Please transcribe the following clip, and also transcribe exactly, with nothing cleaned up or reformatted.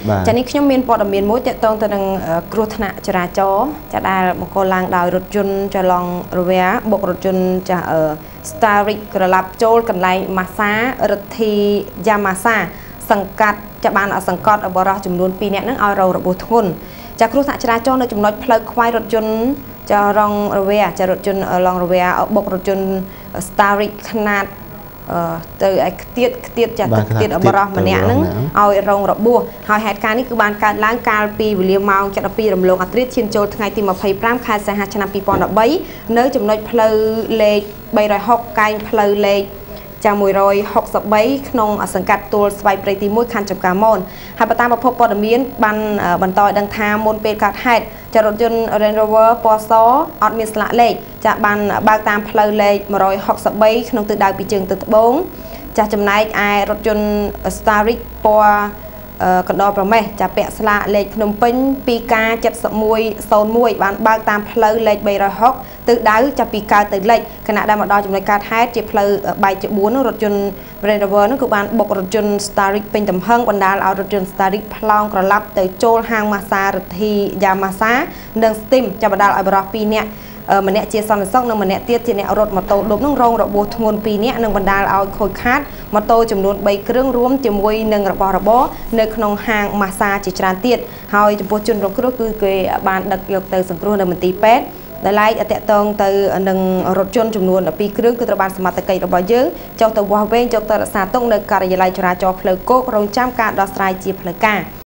ចានេះខ្ញុំមានព័ត៌មានមួយទាក់ទងទៅនឹងគ្រោះថ្នាក់ចរាចរណ៍ចាដែលបង្កឡើងដោយរថយន្តចលងរវែបុករថយន្តចា Straric ក្រឡាប់ចូលកន្លែងម៉ាស្សារដ្ឋីយ៉ាម៉ាសាសង្កាត់ចាបានសង្កត់បរិះចំនួនពីរនាក់នឹងឲ្យរងរបួសធ្ងន់ចាគ្រោះថ្នាក់ចរាចរណ៍នៅចំណុចផ្លូវខ្វាយរថយន្តចារងរវែចារថយន្តឡងរវែបុករថយន្ត Straric ខ្នាតទៅឲ្យខ្ទៀតខ្ទៀតចាទឹកខ្ទៀតបរោះម្នាក់ហ្នឹងឲ្យរងរបួសហើយហេតុការណ៍នេះគឺបានកើតឡើងកាលពីវេលាម៉ោង 七十二 រំលងអត្រាឈានចូលថ្ងៃទី ยี่สิบห้า ខែសីហាឆ្នាំ ยี่สิบสิบสาม នៅចំណុចផ្លូវលេខ ba trămหก កែងផ្លូវលេខចាមួយរយហុកសិបបីក្នុងសង្កាត់ទួលស្វាយព្រៃទីមួយខណ្ឌចំការមនហើយបើតាមប្រភពព័ត៌មានបានបន្តឲ្យដឹងថាមុនពេលកើតហេតុចារថយន្ត Ranger Rover ពណ៌សអត់មានស្លាកលេខចាបានបើកតាមផ្លូវលេខ một trăm sáu mươi ba ក្នុងទិសដៅពីជើងទៅត្បូងចាចំណែកឯរថយន្ត Straric ពណ៌កណ្ដោប្រមេះចាពាក់ស្លាកលេខភ្នំពេញ ពីរ កា 七một không một បានបើកតាមផ្លូវលេខ ba trămหก ទិសដៅចាប់ពីកើតទៅលិចខណៈដែលមកដល់ចំណុចកើតហេតុជាផ្លូវបែកជាបួននោះរថយន្ត Ranger Rover នោះគឺបានបុករថយន្ត Straric ពេញទំហឹងបណ្ដាលឲ្យរថយន្ត Straric ផ្លោងក្រឡាប់ទៅចូលហាងម៉ាស្សារដ្ឋីយ៉ាម៉ាសានិង Steam ចាប់បណ្ដាលឲ្យបរិះពីរនាក់ម្នាក់ជាសន្តិសុខនិងម្នាក់ទៀតជាអ្នករត់ម៉ូតូឌុបនឹងរងរបួសធ្ងន់ពីរនាក់និងបណ្ដាលឲ្យខូចខាតម៉ូតូចំនួនបីគ្រឿងរួមជាមួយនឹងរបស់របរនៅក្នុងហាងម៉ាស្សាជាច្រើនទៀតហើយចំពោះជនរងគ្រោះគឺគេបានដឹកយកទៅសង្គ្រោះនៅមន្ទីរពេទ្យដែលឡែកអតតងទៅនឹងរថយន្តចំនួនពីរគ្រឿងគឺត្រូវបានសមត្ថកិច្ចរបស់យើងចុះទៅវាស់វែងយកទៅរក្សាទុកនៅការិយាល័យចរាចរណ៍ផ្លូវគោករងចាំការដោះស្រាយជាផ្លូវការ